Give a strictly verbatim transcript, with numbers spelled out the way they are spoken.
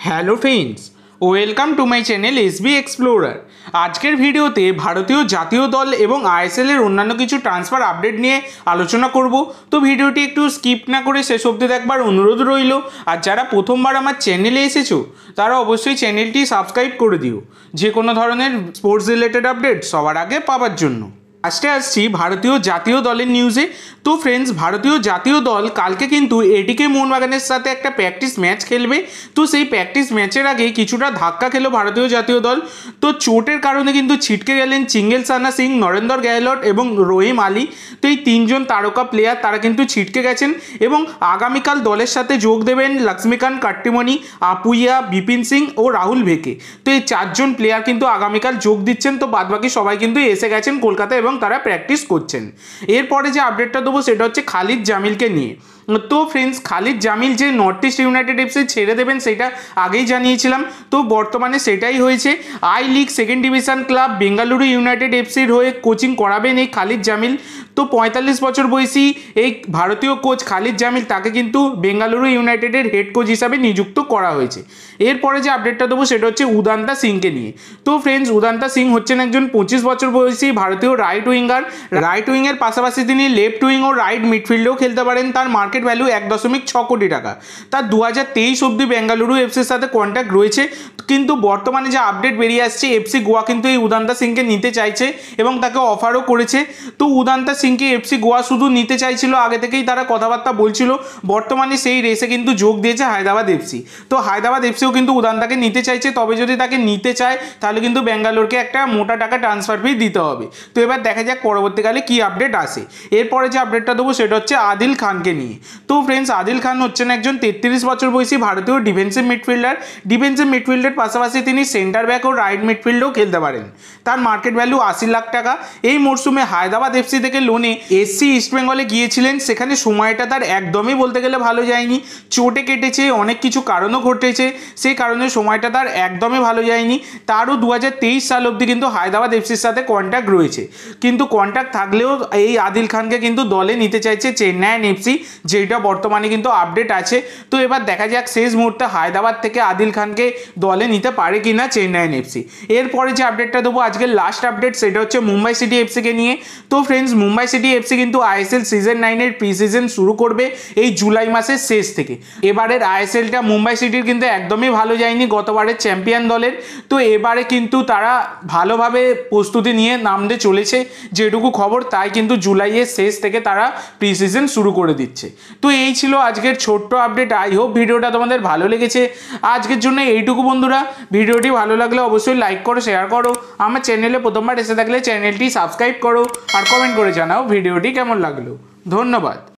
Hello friends, welcome to my channel SB explorer. আজকের ভিডিওতে ভারতীয় জাতীয় দল এবং আইএসএল এর অন্যান্য কিছু ট্রান্সফার আপডেট নিয়ে আলোচনা করব। তো ভিডিওটি একটু স্কিপ না করে শেষ অবধি দেখবার অনুরোধ রইল। আর যারা প্রথমবার আমার চ্যানেলে এসেছো তারা অবশ্যই চ্যানেলটি সাবস্ক্রাইব করে দিও, যে কোনো ধরনের স্পোর্টস রিলেটেড আপডেট সবার আগে পাওয়ার জন্য। আজকে আসছি ভারতীয় জাতীয় দলের নিউজে। তো ফ্রেন্ডস, ভারতীয় জাতীয় দল কালকে কিন্তু এটিকে মোহনবাগানের সাথে একটা প্র্যাকটিস ম্যাচ খেলবে। তো সেই প্র্যাকটিস ম্যাচের আগে কিছুটা ধাক্কা খেলো ভারতীয় জাতীয় দল। তো চোটের কারণে কিন্তু ছিটকে গেলেন চিঙ্গেলসানা সিং, নরেন্দর গেহলট এবং রহিম আলী। তো এই তিনজন তারকা প্লেয়ার তারা কিন্তু ছিটকে গেছেন এবং আগামীকাল দলের সাথে যোগ দেবেন লক্ষ্মীকান্ত কাট্টিমণি, আপুইয়া, বিপিন সিং ও রাহুল ভেকে। তো এই চারজন প্লেয়ার কিন্তু আগামীকাল যোগ দিচ্ছেন। তো বাদবাকি সবাই কিন্তু এসে গেছেন কলকাতা এবং তারা প্র্যাকটিস করছেন। এরপরে যে আপডেটটা দেবো সেটা হচ্ছে খালিদ জামিলকে নিয়ে। তো ফ্রেন্ডস, খালিদ জামিল যে নর্থ ইস্ট ইউনাইটেড এফসি ছেড়ে দেবেন সেটা আগেই জানিয়েছিলাম। তো বর্তমানে সেটাই হয়েছে। I league second division club Bengaluru united এফসির হয়ে কোচিং করাবেন এই খালিদ জামিল। তো পঁয়তাল্লিশ বছর বয়সী এই ভারতীয় কোচ খালিদ জামিল, তাকে কিন্তু বেঙ্গালুরু ইউনাইটেডের হেড কোচ হিসাবে নিযুক্ত করা হয়েছে। এরপরে যে আপডেটটা দেবো সেটা হচ্ছে উদান্তা সিংকে নিয়ে। তো ফ্রেন্ডস, উদান্তা সিং হচ্ছেন একজন পঁচিশ বছর বয়সী ভারতীয় রাইট উইঙ্গার। রাইট উইংয়ের পাশাপাশি তিনি লেফট উইং ও রাইট মিডফিল্ডেও খেলতে পারেন। তার মার্কেট ভ্যালু এক দশমিক ছ কোটি টাকা। তার দু হাজার তেইশ অব্দি বেঙ্গালুরু এফসির সাথে কন্ট্যাক্ট রয়েছে। কিন্তু বর্তমানে যে আপডেট বেরিয়ে আসছে, এফসি গোয়া কিন্তু এই উদান্তা সিংকে নিতে চাইছে এবং তাকে অফারও করেছে। তো উদান্তা সিংকে এফসি গোয়া শুধু নিতে চাইছিল, আগে থেকেই তারা কথাবার্তা বলছিল। বর্তমানে সেই রেসে কিন্তু যোগ দিয়েছে হায়দ্রাবাদ এফসি। তো হায়দ্রাবাদ এফসিও কিন্তু উদান্তাকে নিতে চাইছে। তবে যদি তাকে নিতে চায় তাহলে কিন্তু বেঙ্গালোরকে একটা মোটা টাকা ট্রান্সফার ফি দিতে হবে। তো এবার দেখা যাক পরবর্তীকালে কি আপডেট আসে। এরপরে যে আপডেটটা দেবো সেটা হচ্ছে আদিল খানকে নিয়ে। তো ফ্রেন্ডস, আদিল খান হচ্ছেন একজন তেত্রিশ বছর বয়সী ভারতীয় ডিফেন্সিভ মিডফিল্ডার। ডিফেন্সিভ মিডফিল্ডের পাশাপাশি তিনি সেন্টার ব্যাক ও রাইট মিডফিল্ডেও খেলতে পারেন। তার মার্কেট ভ্যালু আশি লাখ টাকা। এই মরশুমে হায়দ্রাবাদ এফসি থেকে লোনে এসসি ইস্টবেঙ্গলে গিয়েছিলেন। সেখানে সময়টা তার একদমই বলতে গেলে ভালো যায়নি, চোটে কেটেছে, অনেক কিছু কারণও ঘটেছে। সেই কারণে সময়টা তার একদমই ভালো যায়নি। তারও দু হাজার তেইশ সাল অবধি কিন্তু হায়দ্রাবাদ এফসির সাথে কন্ট্যাক্ট রয়েছে। কিন্তু কন্ট্যাক্ট থাকলেও এই আদিল খানকে কিন্তু দলে নিতে চাইছে চেন্নাইন এফসি, যেটা বর্তমানে কিন্তু আপডেট আছে। তো এবার দেখা যাক শেষ মুহূর্তে হায়দ্রাবাদ থেকে আদিল খানকে দলে নিতে পারে কিনা চেন্নাইন এফসি। এরপরে যে আপডেটটা দেবো, আজকের লাস্ট আপডেট, সেটা হচ্ছে মুম্বাই সিটি এফসিকে নিয়ে। তো ফ্রেন্ডস, মুম্বাই সিটি এফসি কিন্তু আইএসএল সিজন নাইনের প্রি সিজন শুরু করবে এই জুলাই মাসের শেষ থেকে। এবারের আইএসএলটা মুম্বাই সিটির কিন্তু একদমই ভালো যায়নি গতবারের চ্যাম্পিয়ন দলের। তো এবারে কিন্তু তারা ভালোভাবে প্রস্তুতি নিয়ে নামতে চলেছে যেটুকু খবর, তাই কিন্তু জুলাইয়ের শেষ থেকে তারা প্রি সিজন শুরু করে দিচ্ছে। তো এই ছিল আজকের ছোট্ট আপডেট। আই হোপ ভিডিওটা তোমাদের ভালো লেগেছে। আজকের জন্য এইটুকু বন্ধুরা। ভিডিওটি ভালো লাগলে অবশ্যই লাইক করো, শেয়ার করো। আমার চ্যানেলে প্রথমবার এসে থাকলে চ্যানেলটি সাবস্ক্রাইব করো আর কমেন্ট করে জানাও ভিডিওটি কেমন লাগলো। ধন্যবাদ।